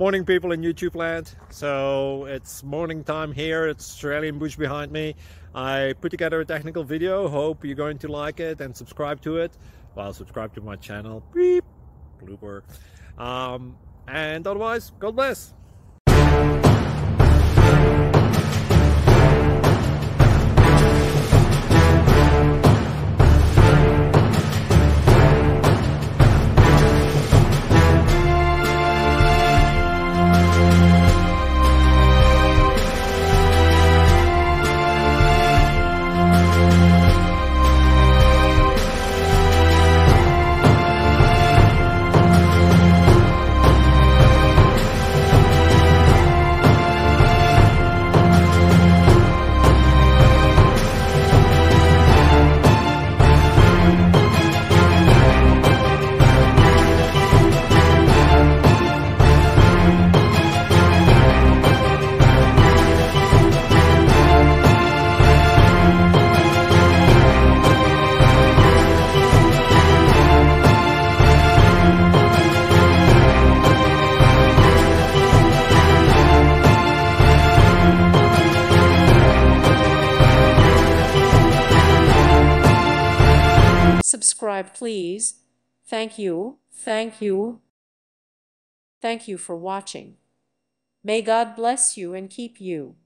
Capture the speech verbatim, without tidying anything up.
Morning, people in YouTube land. So it's morning time here. It's Australian bush behind me. I put together a technical video. Hope you're going to like it and subscribe to it. Well, subscribe to my channel. Beep. Blooper. Um, and otherwise, God bless. Subscribe, please. Thank you. Thank you. Thank you for watching. May God bless you and keep you.